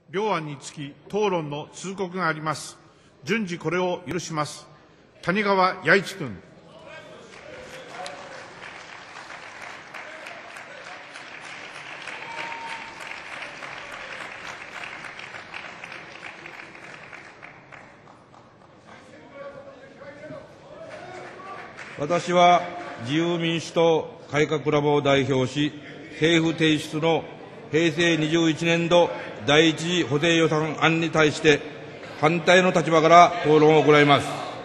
両案につき討論の通告があります。順次これを許します。谷川弥一君。 私は自由民主党改革ラボを代表し、政府提出の平成21年度第一次補正予算案に対して反対の立場から討論を行います。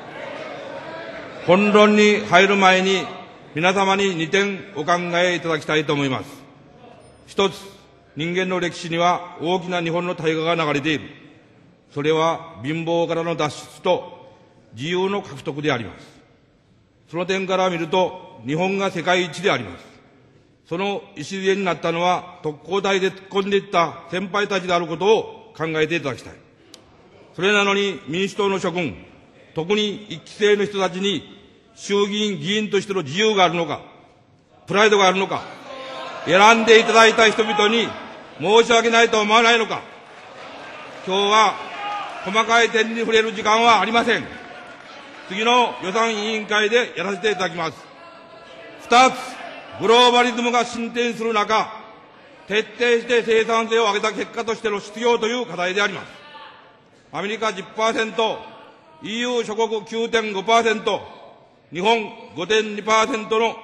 本論に入る前に皆様に2点お考えいただきたいと思います。一つ、人間の歴史には大きな日本の大河が流れている。それは貧乏からの脱出と自由の獲得であります。その点から見ると、日本が世界一であります。その礎になったのは、特攻隊で突っ込んでいった先輩たちであることを考えていただきたい。それなのに民主党の諸君、特に一期生の人たちに、衆議院議員としての自由があるのか、プライドがあるのか、選んでいただいた人々に申し訳ないと思わないのか、今日は細かい点に触れる時間はありません。次の予算委員会でやらせていただきます。二つ、グローバリズムが進展する中、徹底して生産性を上げた結果としての失業という課題であります。アメリカ 10%、EU 諸国 9.5%、日本 5.2% の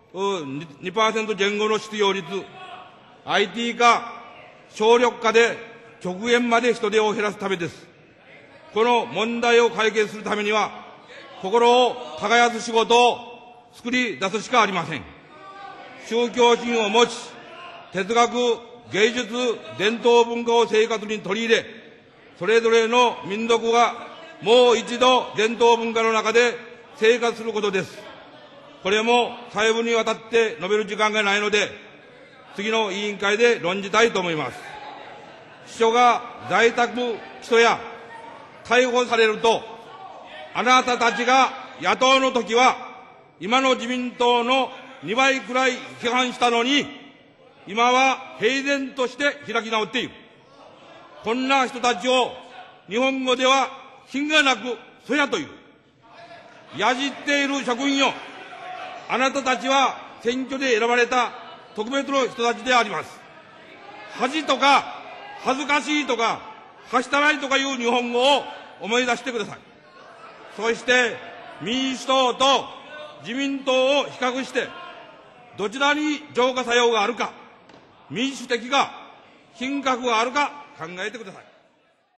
2% 前後の失業率、IT 化、省力化で極限まで人手を減らすためです。この問題を解決するためには、心を耕す仕事を作り出すしかありません。宗教心を持ち、哲学、芸術、伝統文化を生活に取り入れ、それぞれの民族がもう一度伝統文化の中で生活することです。これも細部にわたって述べる時間がないので、次の委員会で論じたいと思います。秘書が在宅起訴や逮捕されると、あなたたちが野党の時は、今の自民党の2倍くらい批判したのに、今は平然として開き直っている。こんな人たちを日本語では品がなくそやという。やじっている職員よ。あなたたちは選挙で選ばれた特別の人たちであります。恥とか恥ずかしいとかはしたないとかいう日本語を思い出してください。そして民主党と自民党を比較して、どちらに浄化作用があるか、民主的か、品格があるか考えてください。